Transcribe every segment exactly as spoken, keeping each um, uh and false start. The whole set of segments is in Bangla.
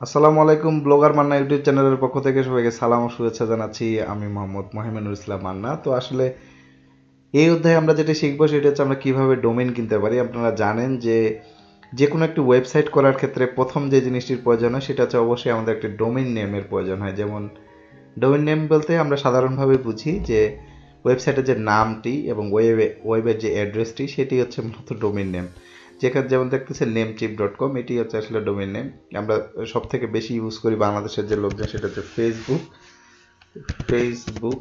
আসসালামু আলাইকুম ব্লগার মান্না ইউটিউব চ্যানেলের পক্ষ থেকে সবাইকে সালাম ও শুভেচ্ছা জানাচ্ছি। আমি মোহাম্মদ মহিমানুর ইসলাম মান্না। তো আসলে এই অধ্যায়ে আমরা যেটা শিখবো সেটা হচ্ছে আমরা কিভাবে ডোমেইন কিনতে পারি। আপনারা জানেন যে যে কোনো একটি ওয়েবসাইট করার ক্ষেত্রে প্রথম যে জিনিসটির প্রয়োজন হয় সেটা হচ্ছে অবশ্যই আমাদের একটি ডোমেইন নেমের প্রয়োজন হয়। যেমন ডোমেইন নেম বলতে আমরা সাধারণভাবে বুঝি যে ওয়েবসাইটের যে নামটি এবং ওয়েবে ওয়েবের যে অ্যাড্রেসটি সেটি হচ্ছে মূলত ডোমেইন নেম। যেখানে যেমন দেখতেছেন নেমচিপ ডট কম, এটি হচ্ছে আসলে ডোমেইন নেম। আমরা সব থেকে বেশি ইউজ করি বাংলাদেশের যে লোকজন সেটা হচ্ছে Facebook Facebook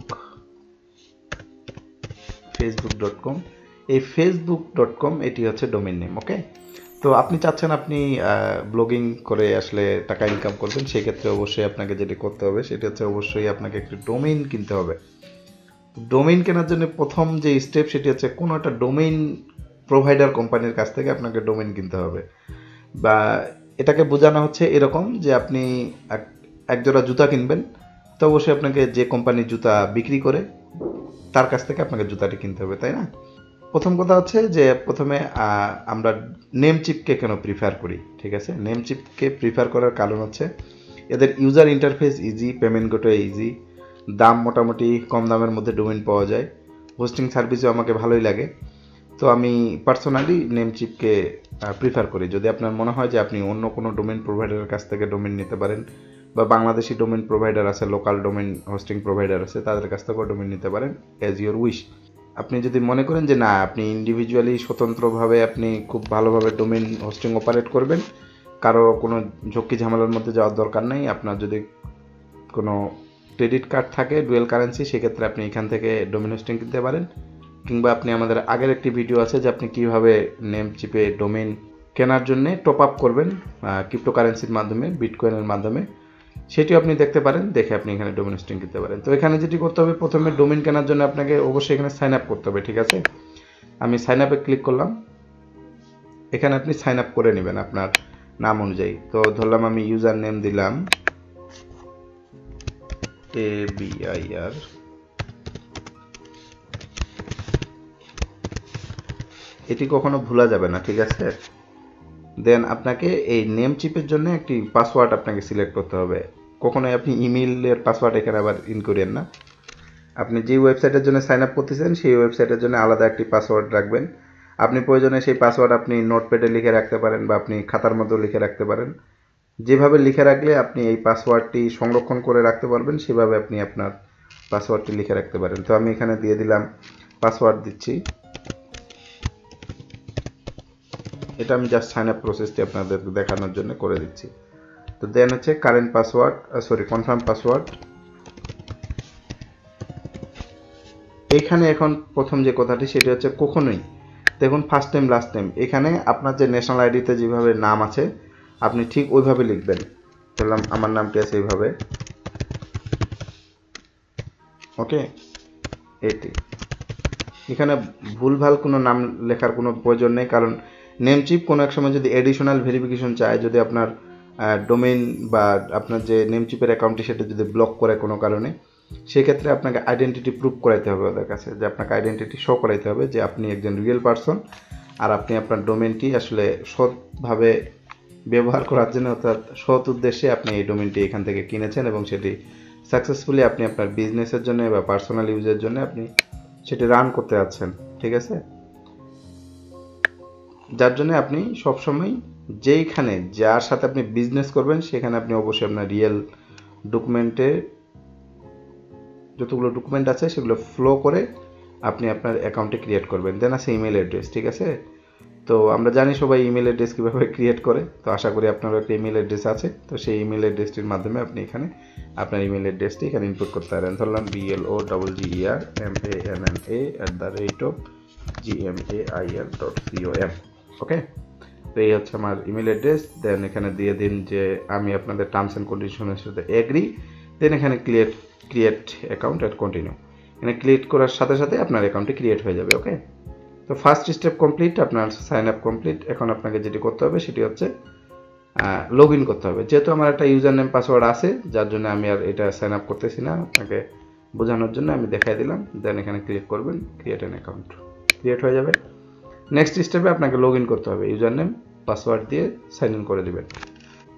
Facebook dot com. এই ফেসবুক ডট কম এটি হচ্ছে ডোমেইন নেম। ওকে, তো আপনি চাচ্ছেন আপনি ব্লগিং করে আসলে টাকা ইনকাম করবেন, সেই ক্ষেত্রে অবশ্যই আপনাকে যেটি করতে হবে সেটি হচ্ছে অবশ্যই আপনাকে একটি ডোমেইন কিনতে হবে। ডোমেইন কেনার জন্য প্রথম যে স্টেপ সেটি হচ্ছে কোনো একটা ডোমেইন প্রোভাইডার কোম্পানির কাছ থেকে আপনাকে ডোমেইন কিনতে হবে। বা এটাকে বোঝানো হচ্ছে এরকম যে আপনি এক একজোড়া জুতা কিনবেন, তো অবশ্যই আপনাকে যে কোম্পানির জুতা বিক্রি করে তার কাছ থেকে আপনাকে জুতাটি কিনতে হবে, তাই না? প্রথম কথা হচ্ছে যে প্রথমে আমরা নেমচিপকে কেন প্রিফার করি, ঠিক আছে? নেমচিপকে প্রিফার করার কারণ হচ্ছে এদের user interface easy, payment gateway easy, দাম মোটামুটি কম দামের মধ্যে ডোমেইন পাওয়া যায়, হোস্টিং সার্ভিসও আমাকে ভালোই লাগে। তো আমি পার্সোনালি নেমচিপকে প্রিফার করি। যদি আপনার মনে হয় যে আপনি অন্য কোনো ডোমেইন প্রোভাইডারের কাছ থেকে ডোমেইন নিতে পারেন, বা বাংলাদেশি ডোমেইন প্রোভাইডার আছে, লোকাল ডোমেইন হোস্টিং প্রোভাইডার আছে, তাদের কাছ থেকেও ডোমেইন নিতে পারেন, অ্যাজ ইউর উইশ। আপনি যদি মনে করেন যে না, আপনি ইন্ডিভিজুয়ালি স্বতন্ত্রভাবে আপনি খুব ভালোভাবে ডোমেইন হোস্টিং অপারেট করবেন, কারো কোনো ঝক্কি ঝামেলার মধ্যে যাওয়ার দরকার নেই, আপনার যদি কোনো ক্রেডিট কার্ড থাকে ডুয়েল কারেন্সি, সেক্ষেত্রে আপনি এখান থেকে ডোমেইন হোস্টিং কিনতে পারেন। কিংবা আপনি আমাদের আগের একটি ভিডিও আছে যে আপনি কীভাবে নেমচিপে ডোমেইন কেনার জন্য টপ আপ করবেন ক্রিপ্টোকারেন্সির মাধ্যমে, বিটকয়েনের মাধ্যমে, সেটিও আপনি দেখতে পারেন। দেখে আপনি এখানে ডোমেইন হোস্টিং কিনতে পারেন। তো এখানে যেটি করতে হবে, প্রথমে ডোমেইন কেনার জন্য আপনাকে অবশ্যই এখানে সাইন আপ করতে হবে, ঠিক আছে? আমি সাইন আপে ক্লিক করলাম। এখানে আপনি সাইন আপ করে নেবেন আপনার নাম অনুযায়ী। তো ধরলাম আমি ইউজার নেম দিলাম এ বি আই আর, এটি কখনো ভুলা যাবে না, ঠিক আছে? দেন আপনাকে এই নেম চিপের জন্য একটি পাসওয়ার্ড আপনাকে সিলেক্ট করতে হবে। কখনোই আপনি ইমেইলের পাসওয়ার্ড এখানে আবার ইন করেন না। আপনি যে ওয়েবসাইটের জন্য সাইন আপ করতেছেন সেই ওয়েবসাইটের জন্য আলাদা একটি পাসওয়ার্ড রাখবেন। আপনি প্রয়োজনে সেই পাসওয়ার্ড আপনি নোটপ্যাডে লিখে রাখতে পারেন, বা আপনি খাতার মধ্যেও লিখে রাখতে পারেন। যেভাবে লিখে রাখলে আপনি এই পাসওয়ার্ডটি সংরক্ষণ করে রাখতে পারবেন, সেভাবে আপনি আপনার পাসওয়ার্ডটি লিখে রাখতে পারেন। তো আমি এখানে দিয়ে দিলাম, পাসওয়ার্ড দিচ্ছি। এটা আমি জাস্ট সাইন আপ প্রসেসটি আপনাদের দেখানোর জন্য করে দিচ্ছি। তো দেন হচ্ছে current password, sorry confirm password. এইখানে এখন প্রথম যে কথাটি সেটা হচ্ছে কখনোই দেখুন ফার্স্ট নেম লাস্ট নেম, এখানে আপনার যে ন্যাশনাল আইডিতে যেভাবে নাম আছে আপনি ঠিক ওইভাবে লিখবেন। ধরলাম আমার নামটি আছে এইভাবে, ওকে। এটি এখানে ভুলভাল কোনো নাম লেখার কোনো প্রয়োজন নেই, কারণ নেমচিপ কোনো এক সময় যদি এডিশনাল ভেরিফিকেশন চায়, যদি আপনার ডোমেইন বা আপনার যে নেমচিপের অ্যাকাউন্টটি সেটা যদি ব্লক করে কোনো কারণে, সেক্ষেত্রে আপনাকে আইডেন্টিটি প্রুভ করাইতে হবে ওদের কাছে, যে আপনাকে আইডেন্টিটি শো করাইতে হবে যে আপনি একজন রিয়েল পারসন, আর আপনি আপনার ডোমেইনটি আসলে সৎভাবে ব্যবহার করার জন্য, অর্থাৎ সৎ উদ্দেশ্যে আপনি এই ডোমেইনটি এখান থেকে কিনেছেন এবং সেটি সাকসেসফুলি আপনি আপনার বিজনেসের জন্য বা পার্সোনাল ইউজের জন্য আপনি সেটি রান করতে যাচ্ছেন, ঠিক আছে? যার জন্য আপনি সবসময় যেইখানে যার সাথে আপনি বিজনেস করবেন সেখানে আপনি অবশ্যই আপনার রিয়েল ডকুমেন্টে যতগুলো ডকুমেন্ট আছে সেগুলো ফ্লো করে আপনি আপনার অ্যাকাউন্টে ক্রিয়েট করবেন। দেন আছে ইমেল অ্যাড্রেস, ঠিক আছে? তো আমরা জানি সবাই ইমেল অ্যাড্রেস কীভাবে ক্রিয়েট করে, তো আশা করি আপনারও একটা ইমেল অ্যাড্রেস আছে। তো সেই ইমেল অ্যাড্রেসটির মাধ্যমে আপনি এখানে আপনার ইমেল অ্যাড্রেসটি এখানে ইনপুট করতে পারেন। ধরলাম B L O double G E R M A N N A at the rate of G M A I L dot C O M, okay. তো এই হচ্ছে আমার ইমেল অ্যাড্রেস। দেন এখানে দিয়ে দিন যে আমি আপনাদের টার্মস অ্যান্ড কন্ডিশনের সাথে এগ্রি। দেন এখানে create create account at continue, এখানে ক্রিয়েট করার সাথে সাথে আপনার অ্যাকাউন্টটি ক্রিয়েট হয়ে যাবে, ওকে। তো ফার্স্ট স্টেপ কমপ্লিট, আপনার সাইন আপ কমপ্লিট। এখন আপনাকে যেটি করতে হবে সেটি হচ্ছে লগ ইন করতে হবে। যেহেতু আমার একটা ইউজার নেম পাসওয়ার্ড আছে, যার জন্য আমি আর এটা সাইন আপ করতেছি না, আপনাকে বোঝানোর জন্য আমি দেখাই দিলাম। দেন এখানে ক্লিক করবেন, ক্রিয়েট অ্যান অ্যাকাউন্ট, ক্রিয়েট হয়ে যাবে। নেক্সট স্টেপে আপনাকে লগ ইন করতে হবে, ইউজার নেম পাসওয়ার্ড দিয়ে সাইন ইন করে দেবেন।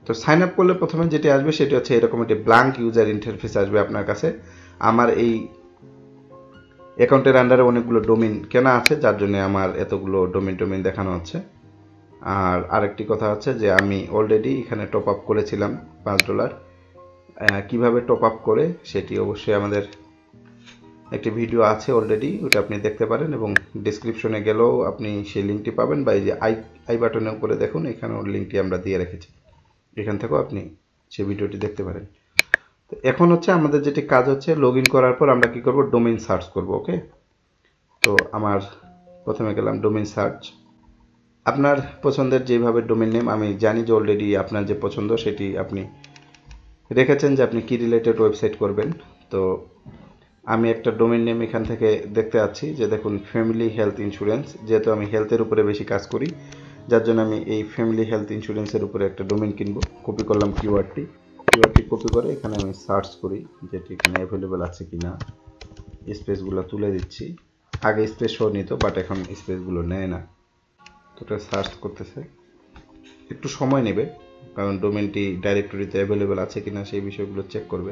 তো সাইন আপ করলে প্রথমে যেটি আসবে সেটি হচ্ছে এরকম একটি ব্ল্যাঙ্ক ইউজার ইন্টারফেস আসবে আপনার কাছে। আমার এই অ্যাকাউন্টের আন্ডারে অনেকগুলো ডোমেইন কেনা আছে, যার জন্য আমার এতগুলো ডোমেইন ডোমেইন দেখানো হচ্ছে। আর আরেকটি কথা হচ্ছে যে আমি অলরেডি এখানে টপ আপ করেছিলাম পাঁচ ডলার। কিভাবে টপ আপ করে সেটি অবশ্যই আমাদের একটি ভিডিও আছে অলরেডি, ওটা আপনি দেখতে পারেন, এবং ডেসক্রিপশনে গেলেও আপনি সেই লিঙ্কটি পাবেন, বা এই যে আই আই বাটনের উপরে দেখুন, এখানে ওর লিঙ্কটি আমরা দিয়ে রেখেছি, এখান থেকেও আপনি সেই ভিডিওটি দেখতে পারেন। তো এখন হচ্ছে আমাদের যেটি কাজ হচ্ছে, লগ ইন করার পর আমরা কি করব, ডোমেইন সার্চ করব। ওকে, তো আমার প্রথমে গেলাম ডোমেইন সার্চ। আপনার পছন্দের যেভাবে ডোমেইন নেম, আমি জানি যে অলরেডি আপনার যে পছন্দ সেটি আপনি রেখেছেন যে আপনি কি রিলেটেড ওয়েবসাইট করবেন। তো আমি একটা ডোমেইন নেম এখান থেকে দেখতে পাচ্ছি যে দেখুন, ফ্যামিলি হেলথ ইন্স্যুরেন্স, যেহেতু আমি হেলথের উপরে বেশি কাজ করি, যার জন্য আমি এই ফ্যামিলি হেলথ ইন্স্যুরেন্সের উপরে একটা ডোমেইন কিনবো। কপি করলাম কিওয়ার্ডটি, কিওয়ার্ডটি কপি করে এখানে আমি সার্চ করি যেটি এখানে অ্যাভেলেবেল আছে কিনা। স্পেসগুলো তুলে দিচ্ছি, আগে স্পেস শো নিত, বাট এখন স্পেসগুলো নেয় না। তো এটা সার্চ করতেছে, একটু সময় নেবে, কারণ ডোমেইনটি ডাইরেক্টরিতে অ্যাভেলেবেল আছে কিনা সেই বিষয়গুলো চেক করবে।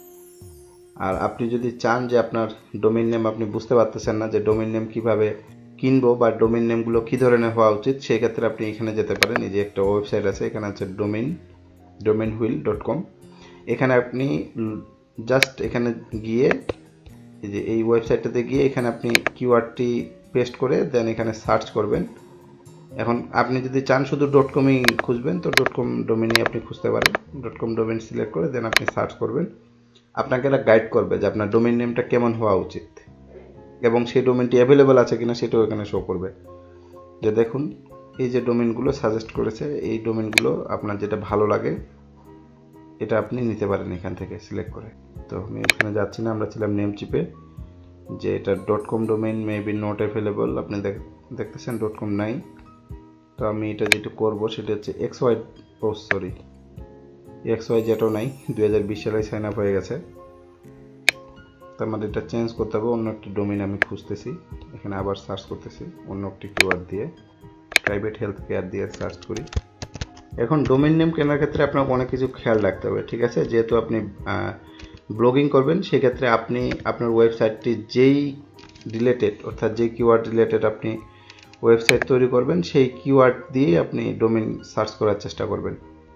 আর আপনি যদি চান যে আপনার ডোমেইন নেম আপনি বুঝতে পারতেছেন না যে ডোমেইন নেম কিভাবে কিনবো বা ডোমেইন নেমগুলো কী ধরনের হওয়া উচিত, সেই ক্ষেত্রে আপনি এখানে যেতে পারেন। এই যে একটা ওয়েবসাইট আছে, এখানে আছে domain domain wheel dot com. এখানে আপনি জাস্ট এখানে গিয়ে এই যে এই ওয়েবসাইটটাতে গিয়ে এখানে আপনি কিওয়ার্ডটি পেস্ট করে দেন এখানে সার্চ করবেন। এখন আপনি যদি চান শুধু ডট কমই খুঁজবেন, তো ডট কম ডোমেইনই আপনি খুঁজতে পারেন। ডট কম ডোমেইন সিলেক্ট করে দেন আপনি সার্চ করবেন। আপনাকে এটা গাইড করবে যে আপনার ডোমেইন নেমটা কেমন হওয়া উচিত, এবং সেই ডোমেইনটি অ্যাভেলেবেল আছে কিনা সেটাও এখানে শো করবে। যে দেখুন, এই যে ডোমেইনগুলো সাজেস্ট করেছে, এই ডোমেইনগুলো আপনার যেটা ভালো লাগে এটা আপনি নিতে পারেন এখান থেকে সিলেক্ট করে। তো আমি এখানে যাচ্ছি না, আমরা ছিলাম নেমচিপে, যে এটা dot com domain may be not available, আপনি দেখতেছেন ডট কম নাই। তো আমি এটা যেটা করবো সেটা হচ্ছে X Y, oh sorry X Y জেডও নাই, দুই হাজার বিশ সালে সাইন আপ হয়ে গেছে। তো আমাদের এটা চেঞ্জ করতে হবে, অন্য একটি ডোমেইন আমি খুঁজতেছি, এখানে আবার সার্চ করতেছি অন্য একটি কিওয়ার্ড দিয়ে, প্রাইভেট হেলথ কেয়ার দিয়ে সার্চ করি। এখন ডোমেইন নেম কেনার ক্ষেত্রে আপনাকে অনেক কিছু খেয়াল রাখতে হবে, ঠিক আছে? যেহেতু আপনি ব্লগিং করবেন, সেক্ষেত্রে আপনি আপনার ওয়েবসাইটটি যেই রিলেটেড, অর্থাৎ যেই কিওয়ার্ড রিলেটেড আপনি ওয়েবসাইট তৈরি করবেন, সেই কিওয়ার্ড দিয়ে আপনি ডোমেইন সার্চ করার চেষ্টা করবেন।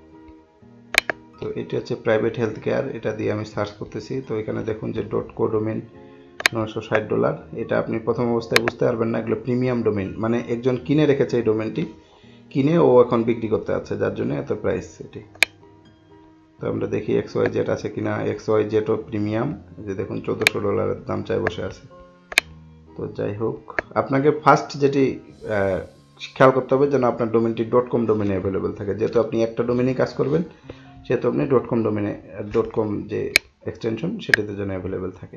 তো এটি হচ্ছে প্রাইভেট হেলথ কেয়ার, এটা দিয়ে আমি সার্চ করতেছি। তো এখানে দেখুন যে ডট কো ডোমেইন নয়শো ষাট ডলার। এটা আপনি প্রথম অবস্থায় বুঝতে পারবেন না, এগুলো প্রিমিয়াম ডোমেইন, মানে একজন কিনে রেখেছে এই ডোমেইনটি, কিনে ও এখন বিক্রি করতে আছে, যার জন্য এত প্রাইস এটি। তো আমরা দেখি এক্স ওয়াই জেড আছে কিনা, এক্স ওয়াই জেডও প্রিমিয়াম, যে দেখুন চোদ্দোশো ডলারের দাম চাই বসে আছে। তো যাই হোক, আপনাকে ফার্স্ট যেটি খেয়াল করতে হবে যেন আপনার ডোমেইনটি ডট কম ডোমেইনে অ্যাভেলেবেল থাকে। যেহেতু আপনি একটা ডোমেইনেই কাজ করবেন, সেহেতু আপনি ডট কম ডোমেইনে ডট কম যে এক্সটেনশন সেটাতে যেন অ্যাভেলেবেল থাকে।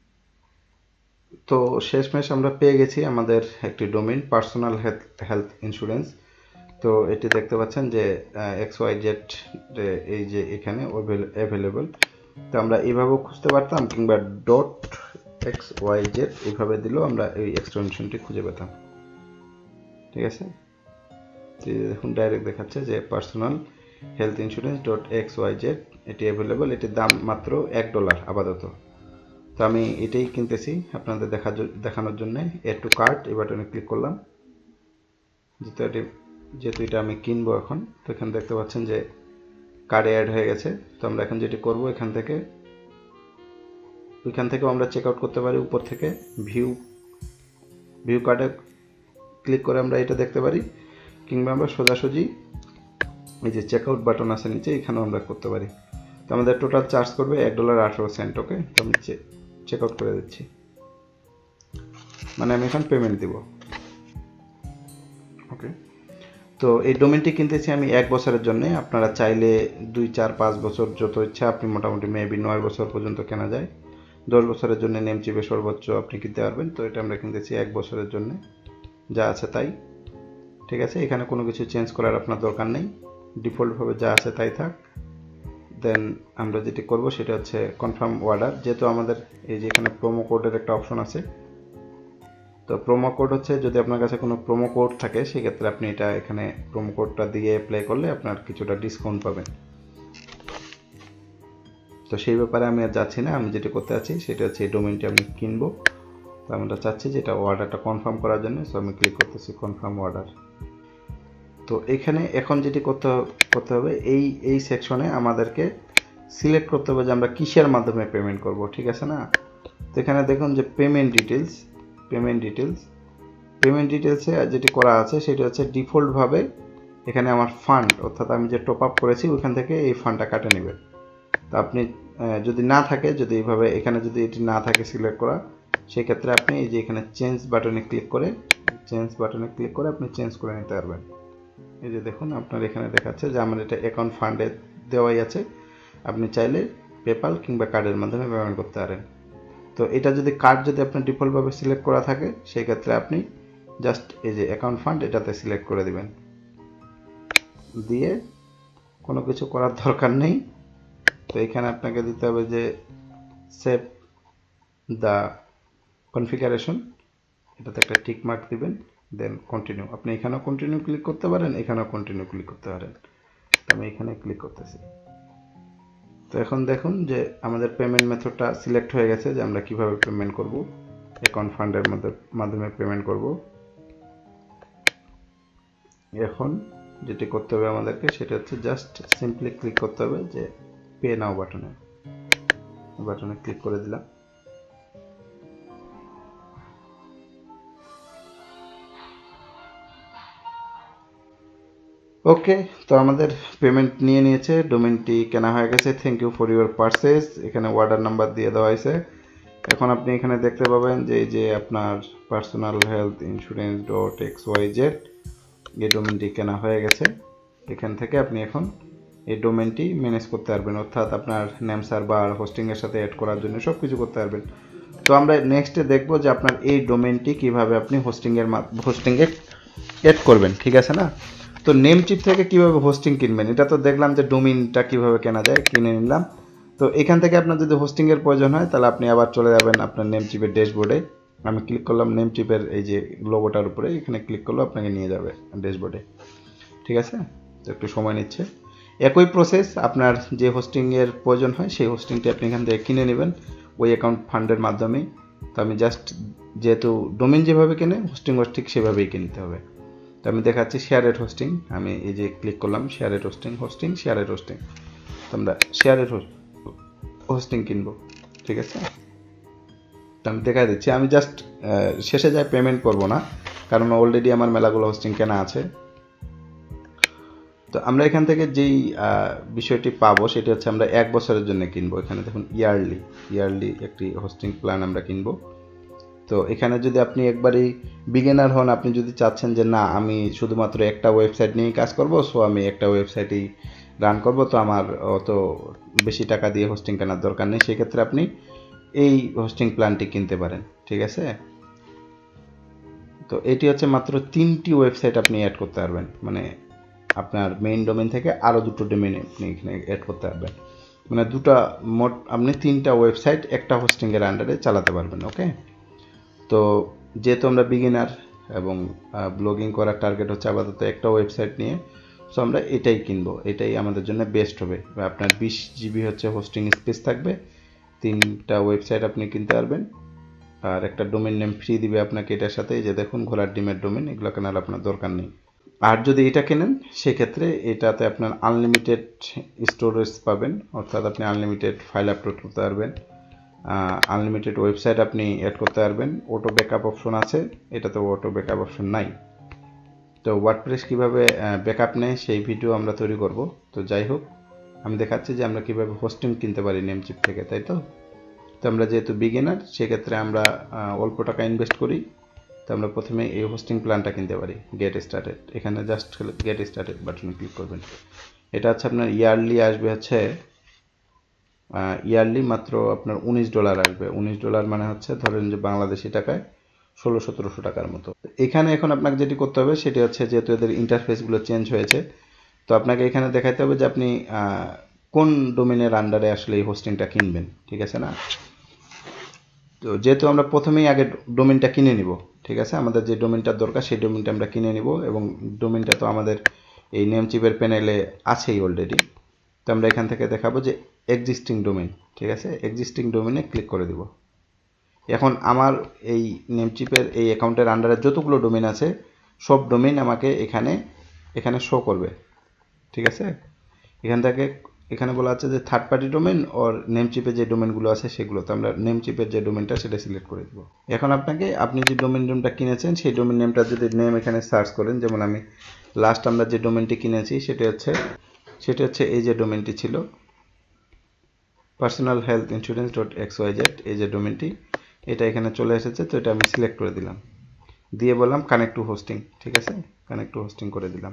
তো শেষমেশ আমরা পেয়ে গেছি আমাদের একটি domain, personal health health insurance. তো এটি দেখতে পাচ্ছেন যে এক্স ওয়াই জেড, এই যে এখানে অ্যাভেলেবল। তো আমরা এইভাবেও খুঁজতে পারতাম, কিংবা ডট এক্স ওয়াই জেড এইভাবে দিলেও আমরা এই এক্সটেনশনটি খুঁজে পেতাম, ঠিক আছে? দেখুন ডাইরেক্ট দেখাচ্ছে যে personal health insurance dot X Y Z, এটি অ্যাভেলেবল। এটির দাম মাত্র এক ডলার আপাতত। তো আমি এটাই কিনতেছি আপনাদের দেখা দেখানোর জন্য। এড টু কার্ট এই বাটনে ক্লিক করলাম, যেহেতু এটি যেহেতু এটা আমি কিনবো এখন। তো এখানে দেখতে পাচ্ছেন যে কার্ডে অ্যাড হয়ে গেছে। তো আমরা এখন যেটি করব, এখান থেকে ওইখান থেকেও আমরা চেক আউট করতে পারি। উপর থেকে ভিউ ভিউ কার্ডে ক্লিক করে আমরা এটা দেখতে পারি, কিংবা আমরা সোজাসুজি এই যে চেক আউট বাটন আছে নিচে, এখানেও আমরা করতে পারি। তো আমাদের টোটাল চার্জ করবে এক ডলার আঠারো সেন্ট। ওকে, তো আমি চেক আউট করে দিচ্ছি, মানে আমি এখন পেমেন্ট দিব। ওকে, তো এই ডোমেইনটি কিনতেছি আমি এক বছরের জন্য। আপনারা চাইলে দুই চার পাঁচ বছর যত ইচ্ছা, আপনি মোটামুটি মেবি নয় বছর পর্যন্ত কেনা যায়। দশ বছরের জন্য নেমচিপে সর্বোচ্চ আপনি কিনতে পারবেন। তো এটা আমরা কিনতেছি এক বছরের জন্য, যা আছে তাই, ঠিক আছে? এখানে কোনো কিছু চেঞ্জ করার আপনার দরকার নেই, ডিফল্টভাবে যা আছে তাই থাক। দেন আমরা যেটি করব সেটা হচ্ছে কনফার্ম অর্ডার। যেহেতু আমাদের এই যে এখানে প্রোমো কোডের একটা অপশন আছে, তো প্রোমো কোড হচ্ছে যদি আপনার কাছে কোনো প্রোমো কোড থাকে, সেক্ষেত্রে আপনি এটা এখানে প্রোমো কোডটা দিয়ে অ্যাপ্লাই করলে আপনার কিছুটা ডিসকাউন্ট পাবেন। তো সেই ব্যাপারে আমি আর যাচ্ছি না, আমি যেটা করতে চাচ্ছি সেটা হচ্ছে এই ডোমেইনটি আমি কিনবো। তো আমরা চাচ্ছি যে এটা অর্ডারটা কনফার্ম করার জন্য, সো আমি ক্লিক করতেছি কনফার্ম অর্ডার। তো এখানে এখন যেটি করতে করতে হবে, এই এই সেকশনে আমাদেরকে সিলেক্ট করতে হবে যে আমরা কিসের মাধ্যমে পেমেন্ট করব, ঠিক আছে না। তো এখানে দেখুন যে payment details, payment details payment ডিটেলসে যেটি করা আছে সেটা হচ্ছে ডিফল্টভাবে এখানে আমার ফান্ড, অর্থাৎ আমি যে টপ আপ করেছি ওইখান থেকে এই ফান্ডটা কাটে নেবে। তো আপনি যদি না থাকে, যদি এইভাবে এখানে যদি এটি না থাকে সিলেক্ট করা, সেই ক্ষেত্রে আপনি এই যে এখানে চেঞ্জ বাটনে ক্লিক করে চেঞ্জ বাটনে ক্লিক করে আপনি চেঞ্জ করে নিতে পারবেন। এই যে দেখুন আপনার এখানে দেখাচ্ছে যে আমার এটা অ্যাকাউন্ট ফান্ডে দেওয়াই আছে, আপনি চাইলে পেপাল কিংবা কার্ডের মাধ্যমে পেমেন্ট করতে পারেন। তো এটা যদি কার্ড যদি আপনার ডিফল্টভাবে সিলেক্ট করা থাকে, সেই ক্ষেত্রে আপনি জাস্ট এই যে অ্যাকাউন্ট ফান্ড এটাতে সিলেক্ট করে দিবেন, দিয়ে কোনো কিছু করার দরকার নেই। তো এখানে আপনাকে দিতে হবে যে সেভ দ্য কনফিগারেশন, এটাতে একটা টিক মার্ক দিবেন, দেন কন্টিনিউ। আপনি এখানেও কন্টিনিউ ক্লিক করতে পারেন, এখানেও কন্টিনিউ ক্লিক করতে পারেন। আমি এখানে ক্লিক করতেছি। তো এখন দেখুন যে আমাদের পেমেন্ট মেথডটা সিলেক্ট হয়ে গেছে, যে আমরা কিভাবে পেমেন্ট করব, অ্যাকাউন্ট ফান্ডের মাধ্যমে পেমেন্ট করব। এখন যেটি করতে হবে আমাদেরকে সেটা হচ্ছে জাস্ট সিম্পলি ক্লিক করতে হবে যে পে নাও বাটনে, বাটনে ক্লিক করে দিলাম। ওকে, তো আমাদের পেমেন্ট নিয়ে নিয়েছে, ডোমেইনটি কেনা হয়ে গেছে। Thank you for your purchase, এখানে অর্ডার নাম্বার দিয়ে দেওয়া হয়েছে। এখন আপনি এখানে দেখতে পাবেন যে এই যে আপনার personal health insurance dot X Y Z, এই ডোমেইনটি কেনা হয়ে গেছে। এখান থেকে আপনি এখন এই ডোমেইনটি ম্যানেজ করতে পারবেন, অর্থাৎ আপনার নেম সার্ভার হোস্টিংয়ের সাথে অ্যাড করার জন্য সব কিছু করতে পারবেন। তো আমরা নেক্সটে দেখব যে আপনার এই ডোমেইনটি কিভাবে আপনি হোস্টিংয়ের হোস্টিংয়ে অ্যাড করবেন, ঠিক আছে না। তো নেমচিপ থেকে কিভাবে হোস্টিং কিনবেন, এটা তো দেখলাম যে ডোমেইনটা কিভাবে কেনা যায়, কিনে নিলাম। তো এখান থেকে আপনার যদি হোস্টিংয়ের প্রয়োজন হয় তাহলে আপনি আবার চলে যাবেন আপনার নেমচিপের ড্যাশবোর্ডে। আমি ক্লিক করলাম নেমচিপের এই যে লোগোটার উপরে, এখানে ক্লিক করলে আপনাকে নিয়ে যাবে ড্যাশবোর্ডে, ঠিক আছে। তো একটু সময় নিচ্ছে। একই প্রসেস, আপনার যে হোস্টিংয়ের প্রয়োজন হয় সেই হোস্টিংটি আপনি এখান থেকে কিনে নেবেন ওই অ্যাকাউন্ট ফান্ডের মাধ্যমেই। তো আমি জাস্ট যেহেতু ডোমেইন যেভাবে কেনে হোস্টিংও ঠিক সেভাবেই কিনতে হবে। তো আমি দেখাচ্ছি শেয়ারেড হোস্টিং, আমি এই যে ক্লিক করলাম shared hosting, hosting shared hosting. তো আমরা শেয়ারেড হোস্টিং কিনবো, ঠিক আছে। তো আমি দেখা দিচ্ছি, আমি জাস্ট শেষে যাই পেমেন্ট করব না, কারণ অলরেডি আমার মেলাগুলো হোস্টিং কেনা আছে। তো আমরা এখান থেকে যেই বিষয়টি পাবো সেটা হচ্ছে আমরা এক বছরের জন্য কিনবো। এখানে দেখুন ইয়ারলি, ইয়ারলি একটি হোস্টিং প্ল্যান আমরা কিনবো। তো এখানে যদি আপনি একবারই বিগিনার হন, আপনি যদি চাচ্ছেন যে না আমি শুধুমাত্র একটা ওয়েবসাইট নিয়েই কাজ করব, সো আমি একটা ওয়েবসাইটই রান করব, তো আমার অত বেশি টাকা দিয়ে হোস্টিং কেনার দরকার নেই, সেক্ষেত্রে আপনি এই হোস্টিং প্ল্যানটি কিনতে পারেন, ঠিক আছে। তো এটি হচ্ছে মাত্র তিনটি ওয়েবসাইট আপনি অ্যাড করতে পারবেন, মানে আপনার মেইন ডোমেইন থেকে আরও দুটো ডোমেইন আপনি এখানে অ্যাড করতে পারবেন, মানে দুটা মোট আপনি তিনটা ওয়েবসাইট একটা হোস্টিংয়ের আন্ডারে চালাতে পারবেন। ওকে, তো যেহেতু আমরা বিগিনার এবং ব্লগিং করার টার্গেট হচ্ছে আপাতত একটা ওয়েবসাইট নিয়ে, সো আমরা এটাই কিনবো, এটাই আমাদের জন্য বেস্ট হবে। আপনার বিশ জিবি হচ্ছে হোস্টিং স্পেস থাকবে, তিনটা ওয়েবসাইট আপনি কিনতে পারবেন, আর একটা ডোমেইন নেম ফ্রি দিবে আপনাকে এটার সাথে। যে দেখুন ঘোড়ার ডিমের ডোমেইন, এগুলো কেনার আপনার দরকার নেই। আর যদি এটা কেনেন সেক্ষেত্রে এটাতে আপনার আনলিমিটেড স্টোরেজ পাবেন, অর্থাৎ আপনি আনলিমিটেড ফাইল আপলোড করতে পারবেন, আনলিমিটেড ওয়েবসাইট আপনি অ্যাড করতে পারবেন, অটো ব্যাকআপ অপশন আছে, এটাতে অটো ব্যাকআপ অপশন নাই। তো ওয়ার্ডপ্রেস কীভাবে ব্যাকআপ নেয় সেই ভিডিও আমরা তৈরি করব। তো যাই হোক, আমি দেখাচ্ছি যে আমরা কীভাবে হোস্টিং কিনতে পারি নেমচিপ থেকে, তাই তো। তো আমরা যেহেতু বিগিনার, সেক্ষেত্রে আমরা অল্প টাকা ইনভেস্ট করি, তো আমরা প্রথমে এই হোস্টিং প্ল্যানটা কিনতে পারি, গেট স্টার্টেড। এখানে জাস্ট গেট স্টার্টেড বাটনে ক্লিক করবেন। এটা হচ্ছে আপনার ইয়ারলি আসবে হচ্ছে ইয়ারলি মাত্র আপনার উনিশ ডলার আসবে। উনিশ ডলার মানে হচ্ছে ধরেন যে বাংলাদেশি টাকায় ষোলো সতেরোশো টাকার মতো। এখানে এখন আপনাকে যেটি করতে হবে সেটি হচ্ছে, যেহেতু এদের ইন্টারফেসগুলো চেঞ্জ হয়েছে, তো আপনাকে এখানে দেখাতে হবে যে আপনি কোন ডোমেনের আন্ডারে আসলে এই হোস্টিংটা কিনবেন, ঠিক আছে না। তো যেহেতু আমরা প্রথমেই আগে ডোমেনটা কিনে নিব, ঠিক আছে, আমাদের যে ডোমেনটার দরকার সেই ডোমেনটা আমরা কিনে নিব, এবং ডোমেনটা তো আমাদের এই নেমচিপের প্যানেলে আছেই অলরেডি। তো আমরা এখান থেকে দেখাবো যে এক্সিস্টিং ডোমেইন, ঠিক আছে, এক্সিস্টিং ডোমেইনে ক্লিক করে দিব। এখন আমার এই নেমচিপের এই অ্যাকাউন্টের আন্ডারে যতগুলো ডোমেইন আছে সব ডোমেইন আমাকে এখানে এখানে শো করবে, ঠিক আছে। এখান থেকে এখানে বলা আছে যে থার্ড পার্টি ডোমেইন ওর নেমচিপে যে ডোমেইনগুলো আছে সেগুলো, তো আমরা নেমচিপের যে ডোমেইনটা সেটা সিলেক্ট করে দেব। এখন আপনাকে আপনি যে ডোমেইন নেমটা কিনেছেন সেই ডোমেইন নেমটা যদি নেম এখানে সার্চ করেন, যেমন আমি লাস্ট আমরা যে ডোমেইনটি কিনেছি সেটা হচ্ছে সেটা হচ্ছে এই যে ডোমেইনটি ছিল personal health insurance dot X Y Z, এই যে ডোমেইনটি, এটা এখানে চলে এসেছে। তো এটা আমি সিলেক্ট করে দিলাম, দিয়ে বললাম কানেক্ট টু হোস্টিং, ঠিক আছে, কানেক্ট টু হোস্টিং করে দিলাম।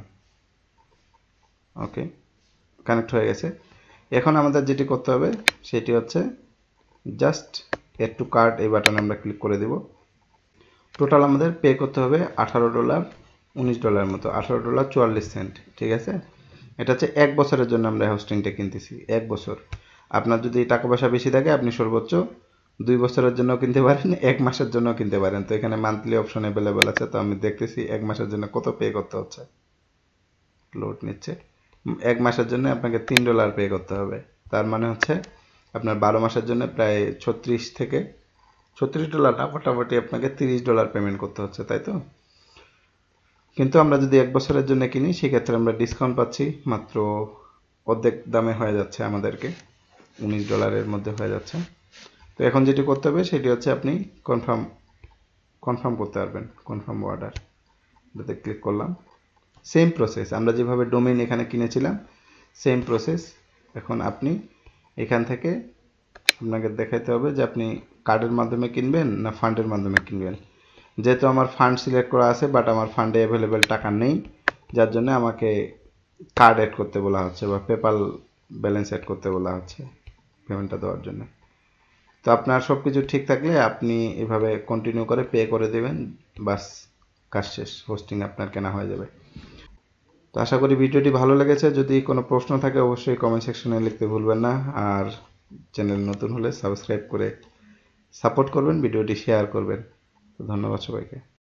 ওকে, কানেক্ট হয়ে গেছে। এখন আমাদের যেটি করতে হবে সেটি হচ্ছে জাস্ট এড টু কার্ট, এই বাটনে আমরা ক্লিক করে দেব। টোটাল আমাদের পে করতে হবে আঠারো ডলার উনিশ ডলার মতো, আঠারো ডলার চুয়াল্লিশ সেন্ট, ঠিক আছে। এটা হচ্ছে এক বছরের জন্য আমরা হোস্টিংটা কিনতেছি, এক বছর। আপনার যদি টাকা পয়সা বেশি থাকে আপনি সর্বোচ্চ দুই বছরের জন্য কিনতে পারেন, এক মাসের জন্য কিনতে পারেন। তো এখানে মান্থলি অপশন অ্যাভেলেবেল আছে, তো আমি দেখতেছি এক মাসের জন্য কত পে করতে হচ্ছে, লোড নিচ্ছে। এক মাসের জন্য আপনাকে তিন ডলার পে করতে হবে, তার মানে হচ্ছে আপনার বারো মাসের জন্য প্রায় ছত্রিশ থেকে ছত্রিশ ডলার না, মোটামুটি আপনাকে তিরিশ ডলার পেমেন্ট করতে হচ্ছে, তাই তো। কিন্তু আমরা যদি এক বছরের জন্য কিনি সেক্ষেত্রে আমরা ডিসকাউন্ট পাচ্ছি, মাত্র অর্ধেক দামে হয়ে যাচ্ছে আমাদেরকে, উনিশ ডলারের মধ্যে হয়ে যাচ্ছে। তো এখন যেটি করতে হবে সেটি হচ্ছে আপনি কনফার্ম কনফার্ম করতে পারবেন, কনফার্ম অর্ডার, এটাতে ক্লিক করলাম। সেম প্রসেস, আমরা যেভাবে ডোমেইন এখানে কিনেছিলাম সেম প্রসেস। এখন আপনি এখান থেকে আপনাকে দেখাইতে হবে যে আপনি কার্ডের মাধ্যমে কিনবেন না ফান্ডের মাধ্যমে কিনবেন। যেহেতু আমার ফান্ড সিলেক্ট করা আছে বাট আমার ফান্ডে অ্যাভেলেবেল টাকা নেই, যার জন্য আমাকে কার্ড অ্যাড করতে বলা হচ্ছে বা পেপাল ব্যালেন্স অ্যাড করতে বলা হচ্ছে পেমেন্টটা দেওয়ার জন্য। তো আপনার সব কিছু ঠিক থাকলে আপনি এভাবে কন্টিনিউ করে পে করে দেবেন, বাস কাজ শেষ, হোস্টিং আপনার কেনা হয়ে যাবে। তো আশা করি ভিডিওটি ভালো লেগেছে। যদি কোনো প্রশ্ন থাকে অবশ্যই কমেন্ট সেকশনে লিখতে ভুলবেন না, আর চ্যানেল নতুন হলে সাবস্ক্রাইব করে সাপোর্ট করবেন, ভিডিওটি শেয়ার করবেন। তো ধন্যবাদ সবাইকে।